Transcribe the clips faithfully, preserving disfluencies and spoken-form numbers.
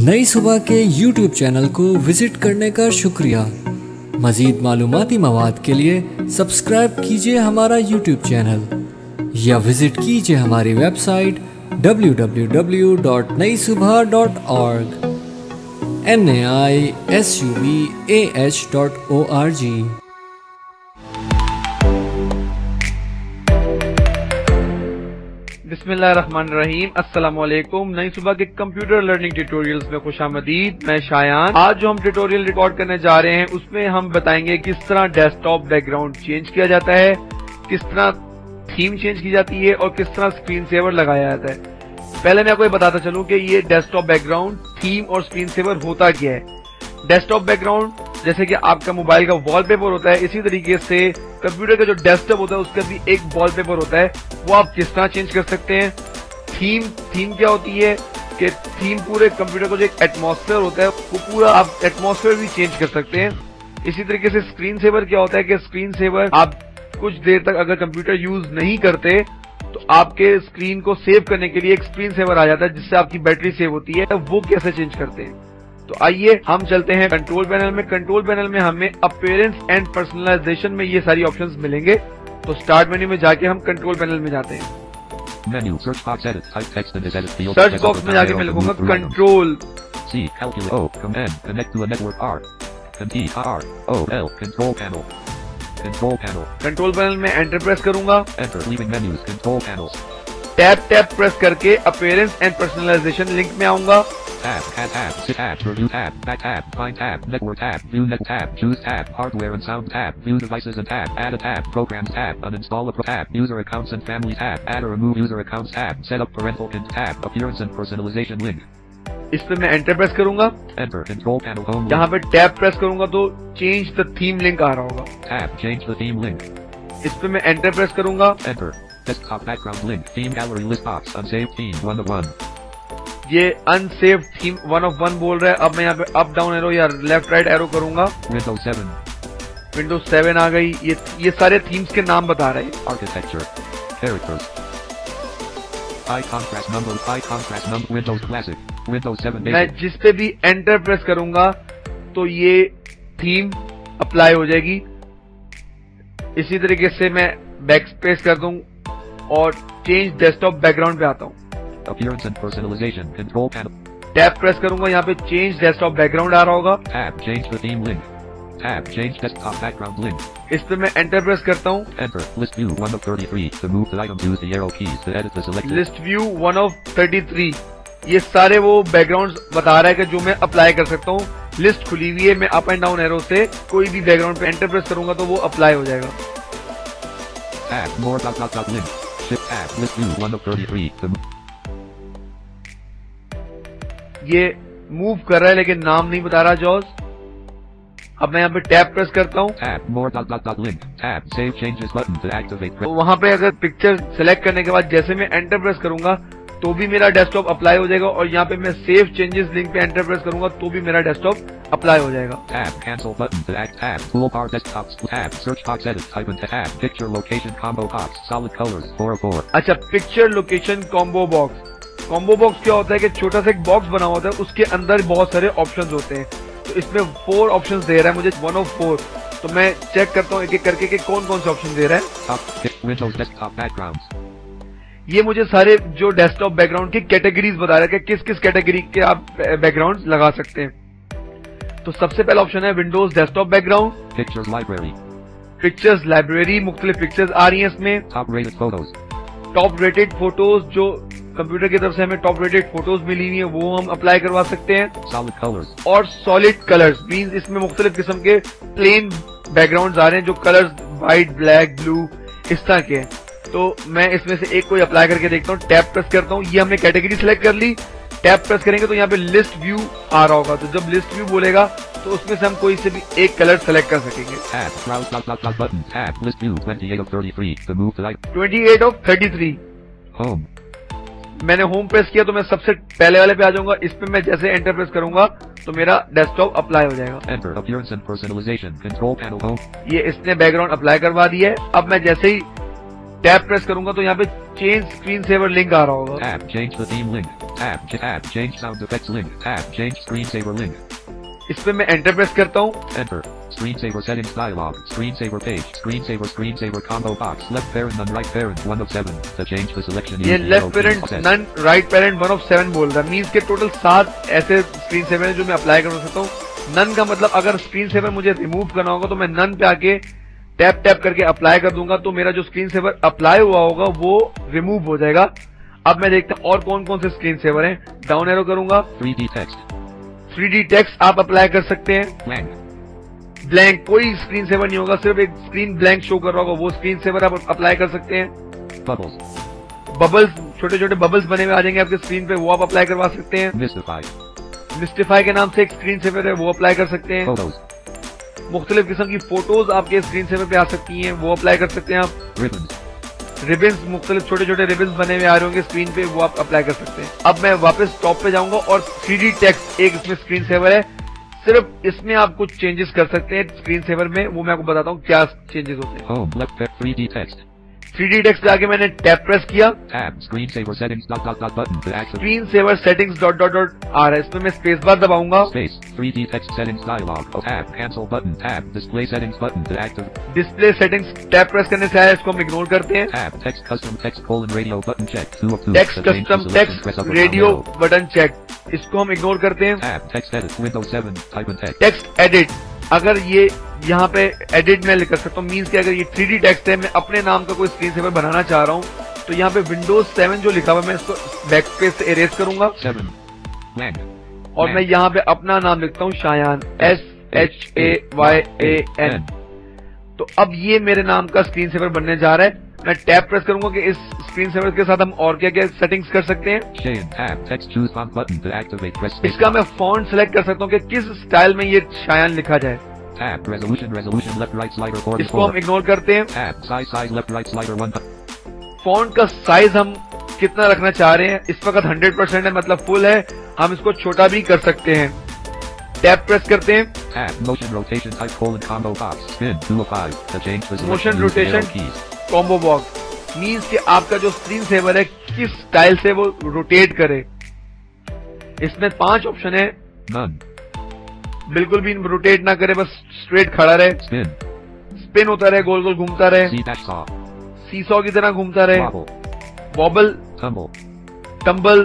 नई सुबह के यूट्यूब चैनल को विजिट करने का शुक्रिया। मज़ीद मालूमाती मवाद के लिए सब्सक्राइब कीजिए हमारा यूट्यूब चैनल या विजिट कीजिए हमारी website W W W dot Nai Subah dot org N A I S U B A H dot O R G. बिस्मिल्लाहिर्रहमानिर्रहीम। अस्सलामुअलैकुम। नई सुबह के कंप्यूटर लर्निंग ट्यूटोरियल्स में खुशामदीद। मैं शायान। आज जो हम ट्यूटोरियल रिकॉर्ड करने जा रहे हैं उसमें हम बताएंगे किस तरह डेस्कटॉप बैकग्राउंड चेंज किया जाता है, किस तरह थीम चेंज की जाती है और किस तरह स्क्रीन सेवर लगाया जाता है। पहले मैं आपको ये बताता चलूं कि ये डेस्कटॉप बैकग्राउंड, थीम और स्क्रीन सेवर होता क्या है। डेस्कटॉप बैकग्राउंड जैसे कि आपका मोबाइल का वॉलपेपर होता है, इसी तरीके से कंप्यूटर का जो डेस्कटॉप होता है उसका भी एक वॉलपेपर होता है, वो आप किस तरह चेंज कर सकते हैं। थीम थीम क्या होती है कि थीम पूरे कंप्यूटर का जो एक एटमॉस्फेयर होता है वो पूरा आप एटमॉस्फेयर भी चेंज कर सकते हैं। इसी तरीके से स्क्रीन सेवर क्या होता है कि स्क्रीन सेवर आप कुछ देर तक अगर कंप्यूटर यूज नहीं करते तो आपके स्क्रीन को सेव करने के लिए एक स्क्रीन सेवर आ जाता है जिससे आपकी बैटरी सेव होती है। वो कैसे चेंज करते हैं, तो आइए हम चलते हैं कंट्रोल पैनल में। कंट्रोल पैनल में हमें अपीयरेंस एंड पर्सनलाइजेशन में ये सारी ऑप्शंस मिलेंगे। तो स्टार्ट मेन्यू में जाके हम कंट्रोल पैनल में जाते हैं। Menu, search box, edit, type text and edit field. Search box में जाके मैं लिखूंगा control C, calculate O, command, connect to a network R, T, R, O, L, control panel, control panel. Control panel में enter press करूंगा। Enter, leaving menus, control panels. Tab tab press करके appearance and personalization link में आऊंगा। Tab, cat tab, sit tab, review tab, back tab, find tab, network tab, view net tab, choose tab, hardware and sound tab, view devices and tab, add a tab, programs tab, uninstall a pro tab, user accounts and family tab, add or remove user accounts tab, set up parental hint tab, appearance and personalization link. इस पे मैं enter press करूंगा। Enter, control panel home यहाँ link. पे tab press करूंगा तो change the theme link आ रहा होगा। Tab, change the theme link. इस पे मैं एंटर प्रेस करूंगा। Enter, desktop background link, theme gallery list box, unsaved theme, one of one. ये unsaved theme one of one बोल रहा है। अब मैं यहाँ पे अप डाउन एरो या लेफ्ट राइट एरो करूंगा। Windows seven, विंडोज सेवन आ गई। ये ये सारे थीम्स के नाम बता रहे हैं। architecture, characters, high contrast number, high contrast number, Windows classic, Windows seven मैं basic. जिस पे भी एंटर प्रेस करूंगा तो ये थीम अप्लाई हो जाएगी। इसी तरीके से मैं बैक स्पेस कर दूं और चेंज डेस्कटॉप बैकग्राउंड पे आता हूँ। Appearance and personalization, control panel. Tab press करूंगा, यहाँ पे चेंज डेस्कटॉप बैकग्राउंड आ रहा होगा। Tab, change the theme link. Tab, change desktop background link. इस पे मैं एंटर प्रेस करता हूँ। Enter, list view one of thirty-three. To move the items, use the arrow keys. To edit the selected. List view one of thirty three. ये सारे वो background बता रहा है कि जो मैं अप्लाई कर सकता हूँ। लिस्ट खुली हुई है, मैं अप एंड डाउन एरो से कोई भी बैकग्राउंड पे एंटर प्रेस करूंगा तो वो अप्लाई हो जाएगा। Tab, more dot dot dot link. Shift tab, list view one of thirty-three. To ये मूव कर रहा है लेकिन नाम नहीं बता रहा जॉज। अब मैं यहाँ पे टैब प्रेस करता हूँ। Tab, more dot dot dot link. Tab, save changes button to activate. तो वहां पे अगर पिक्चर सेलेक्ट करने के बाद जैसे मैं एंटर प्रेस करूंगा तो भी मेरा डेस्कटॉप अप्लाई हो जाएगा और यहाँ पे मैं सेव चेंजेस लिंक पे एंटर प्रेस करूंगा तो भी मेरा डेस्कटॉप अप्लाई हो जाएगा। Tab, cancel button to act. Tab, toolbar desktop. Tab, search box edit. Type into tab, picture location combo box, solid colors, four oh four. अच्छा, picture location combo box. Combo box क्या होता है कि छोटा सा एक बॉक्स बना होता है, उसके अंदर बहुत सारे ऑप्शंस होते हैं। तो इसमें फोर ऑप्शंस दे रहा है मुझे, वन ऑफ फोर। तो मैं चेक करता हूँ एक एक करके कि कौन कौन से ऑप्शन दे रहा है। Top, Windows desktop backgrounds. ये मुझे सारे जो डेस्कटॉप बैकग्राउंड की कैटेगरीज बता रहा है कि किस किस कैटेगरी के आप बैकग्राउंड लगा सकते हैं। तो सबसे पहला ऑप्शन है Windows desktop background. Pictures library. Pictures library, मुख्तलिफ पिक्चर्स आ रही हैं इसमें। Top rated photos. Top rated photos, जो कंप्यूटर की तरफ से हमें टॉप रेटेड फोटोज मिली हुई है वो हम अप्लाई करवा सकते हैं। Solid colors. और सॉलिड कलर्स मींस इसमें मुख्तलिफ किस्म के प्लेन बैकग्राउंड्स आ रहे हैं जो कलर्स व्हाइट, ब्लैक, ब्लू इस तरह के हैं। तो मैं इसमें से एक कोई अप्लाई करके देखता हूँ। टैब प्रेस करता हूँ, ये हमने कैटेगरी सिलेक्ट कर ली। टैब प्रेस करेंगे तो यहाँ पे लिस्ट व्यू आ रहा होगा। तो जब लिस्ट व्यू बोलेगा तो उसमें से हम कोई से भी एक कलर सेलेक्ट कर सकेंगे। Tab, browse dot dot dot button. Tab, list view twenty-eight of thirty-three. To move the item. Twenty eight of thirty three. Home. मैंने होम प्रेस किया तो मैं सबसे पहले वाले पे आ जाऊंगा। इस पे मैं जैसे एंटर प्रेस करूंगा तो मेरा डेस्कटॉप अप्लाई हो जाएगा। Enter, appearance and personalization. Control panel home. ये इसने बैकग्राउंड अप्लाई करवा दिया है। अब मैं जैसे ही टैप प्रेस करूंगा तो यहाँ पे चेंज स्क्रीन सेवर लिंक आ रहा होगा। Tab, change the theme link. Tab, tab, change sound effects link. Tab, change screensaver link. इस पे मैं एंटर प्रेस करता हूँ। Enter. Screensaver settings dialog. Screensaver page. Screensaver screensaver combo box. Left parent none right parent one of seven. To change the selection. ये use left arrow parent keys. None right parent one of seven बोल रहा है। Means के total सात ऐसे screen saver है जो मैं अप्लाई कर सकता हूँ। नन का मतलब अगर स्क्रीन सेवर मुझे रिमूव करना होगा तो मैं नन पे आके टैप टैप करके अप्लाई कर दूंगा तो मेरा जो स्क्रीन सेवर अप्लाई हुआ होगा वो रिमूव हो जाएगा। अब मैं देखता हूँ और कौन कौन से स्क्रीन सेवर हैं। डाउन एरो करूंगा। three D text. Three D text आप अप्लाई कर सकते हैं। Blank. ब्लैंक कोई स्क्रीन सेवर नहीं होगा, सिर्फ एक स्क्रीन ब्लैंक शो कर रहा होगा, वो स्क्रीन सेवर आप अप्लाई कर सकते हैं। Bubbles. बबल्स, छोटे छोटे बबल्स बने हुए आ जाएंगे आपके स्क्रीन पे, वो आप अप्लाई करवा सकते हैं। Mystify. मिस्टिफाई के नाम से एक स्क्रीन सेवर है, वो अप्लाई कर सकते हैं। Photos. मुख्तलिफ किस्म की फोटोज आपके स्क्रीन सेवर पे आ सकती हैं, वो अप्लाई कर सकते हैं आप। Ribbons. रिबन्स, मुख्तलिफ छोटे छोटे रिबन्स बने हुए आ रहे होंगे स्क्रीन पे, वो आप अप्लाई कर सकते हैं। अब मैं वापस टॉप पे जाऊंगा और थ्री डी टेक्स्ट एक इसमें स्क्रीन सेवर है, सिर्फ इसमें आप कुछ चेंजेस कर सकते हैं स्क्रीन सेवर में, वो मैं आपको बताता हूँ क्या चेंजेस होते हैं। Home left pa- three D text. Three D text जाके मैंने टैप प्रेस किया। Tab, screensaver settings dot dot dot button to activate. Screen saver settings dot dot dot आ रहा है, इसमें मैं स्पेस बार दबाऊंगा। Space, three D text settings dialog. Oh, tab, cancel button. Tab, display settings button to activate. Display settings tab press करने से आया, इसको हम इग्नोर करते हैं। Tab, text custom text colon radio button check. Two of two. Text To change the custom selection, text press up or down radio arrow. Button check, इसको हम ignore करते हैं। Tab, text edit. Windows seven. Type in text. Text edit, अगर ये यहाँ पे edit में कर सकता हूँ, मीन्स कि अगर ये थ्री डी टेक्स्ट है, मैं अपने नाम का कोई स्क्रीन सेवर बनाना चाह रहा हूँ तो यहाँ पे विंडोज सेवन जो लिखा हुआ है मैं इसको बैक स्पेस से इरेज करूंगा Seven. Blank. और मैं यहाँ पे अपना नाम लिखता हूँ Shayan, S H A Y A N. तो अब ये मेरे नाम का स्क्रीन सेवर बनने जा रहा है। मैं टैप प्रेस करूंगा कि इस स्क्रीन सेवर के साथ हम और क्या क्या सेटिंग्स कर सकते हैं। Cheyenne. Tab, text choose font button to activate. Press space. इसका मैं फॉन्ट सेलेक्ट कर सकता हूँ कि किस स्टाइल में ये शायान लिखा जाए। Tab, resolution resolution left right slider इसको हम forty-four. इग्नोर करते हैं। Tab, size size left right slider one. Font का साइज हम कितना रखना चाह रहे हैं, इस वक्त हंड्रेड परसेंट है, मतलब फुल है, हम इसको छोटा भी कर सकते हैं। टैप प्रेस करते हैं। Tab, motion rotation type colon combo box. Spin two of five. To change the selection, Motion use arrow rotation. keys. Combo box means कि आपका जो स्क्रीन सेवर है किस स्टाइल से वो रोटेट करे। इसमें पांच ऑप्शन है। None. बिल्कुल भी रोटेट ना करे, बस स्ट्रेट खड़ा रहे, Spin. स्पिन होता रहे, गोल गोल घूमता रहे, C dash saw. सीसॉ की तरह घूमता रहे, Wobble. Vowel, Tumble. टम्बल,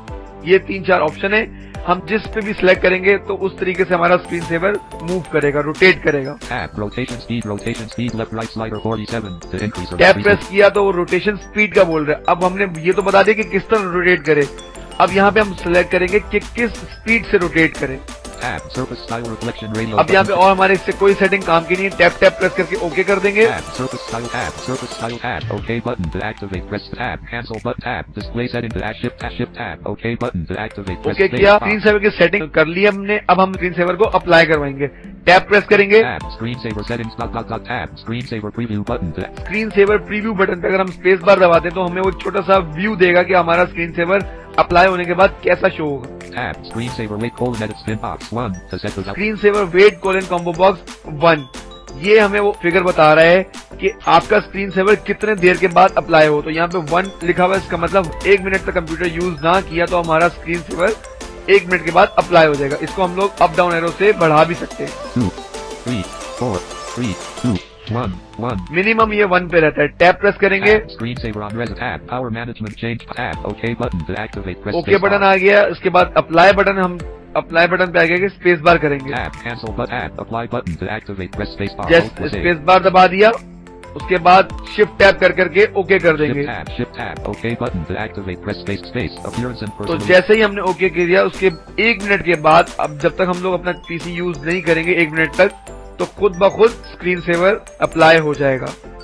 ये तीन चार ऑप्शन है। हम जिस पे भी सिलेक्ट करेंगे तो उस तरीके से हमारा स्क्रीन सेवर मूव करेगा, रोटेट करेगा। Tab, rotation speed, rotation speed, left right slider forty-seven. To increase or tab decrease. Press किया तो वो रोटेशन स्पीड का बोल रहा है। अब हमने ये तो बता दिया कि किस तरह रोटेट करे, अब यहाँ पे हम सिलेक्ट करेंगे कि किस स्पीड से रोटेट करें। Tab, surface style reflection radio. अब यहाँ पे button. और हमारे इससे कोई सेटिंग काम की नहीं है। टैप टैप प्रेस करके ओके कर देंगे। Tab, surface style tab, surface style tab, OK button to activate, press tab, cancel but tab, display setting to add shift, shift tab, OK button to activate, press okay space किया, bar. Screen saver की setting कर ली हमने। अब हम screen saver को apply करवाएंगे। Tab press करेंगे। Tab, screensaver settings dot dot dot tab, screensaver preview button to screen saver preview button पे अगर हम स्पेस बार दबाते हैं तो हमें वो एक छोटा सा व्यू देगा कि हमारा स्क्रीन सेवर अप्लाई होने के बाद कैसा शो होगा। tab, screensaver wait colon edit spin box one to set the screen saver wait colon combo box one, ये हमें वो फिगर बता रहा है कि आपका स्क्रीन सेवर कितने देर के बाद अप्लाई हो। तो यहाँ पे वन लिखा हुआ है, इसका मतलब एक मिनट तक कंप्यूटर यूज ना किया तो हमारा स्क्रीन सेवर एक मिनट के बाद अप्लाई हो जाएगा। इसको हम लोग अप डाउन एरो से बढ़ा भी सकते हैं। two, three, four, three, two, one, one. Minimum ये वन पे रहता है। टैप प्रेस करेंगे। Tab, screensaver on res tab, power management change tab, OK button to activate, press okay space button bar. आ गया, उसके बाद अप्लाई बटन, हम अप्लाई बटन पे आ गया कि स्पेस बार करेंगे। Tab, cancel but tab, apply button to activate, press space bar. Just Alt plus A. Space bar दबा दिया, उसके बाद शिफ्ट टैप कर करके ओके कर देंगे। Shift tab, shift tab, OK button to activate, press space space, appearance and तो personal. जैसे ही हमने ओके कर दिया उसके एक मिनट के बाद, अब जब तक हम लोग अपना पीसी यूज नहीं करेंगे एक मिनट तक, तो खुद ब खुद स्क्रीन सेवर अप्लाई हो जाएगा।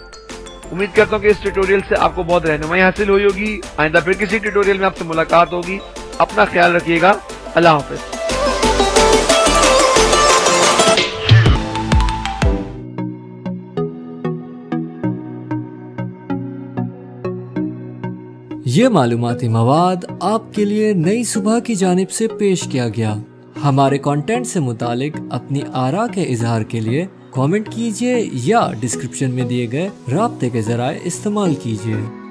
उम्मीद करता हूँ कि इस ट्यूटोरियल से आपको बहुत रहनुमाई हासिल हुई होगी। आइंदा फिर किसी ट्यूटोरियल में आपसे मुलाकात होगी। अपना ख्याल रखिएगा। अल्लाह हाफिज। ये मालूमाती मवाद आपके लिए नई सुबह की जानिब से पेश किया गया। हमारे कंटेंट से मुतालिक अपनी आरा के इजहार के लिए कमेंट कीजिए या डिस्क्रिप्शन में दिए गए राब्ते के जराए इस्तेमाल कीजिए।